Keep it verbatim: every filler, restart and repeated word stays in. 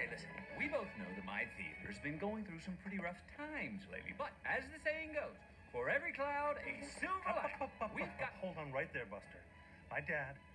Okay, listen, we both know that my theater's been going through some pretty rough times lately, but as the saying goes, for every cloud, a silver Up, lining. up, up, up, We've up, got... Hold on right there, Buster. My dad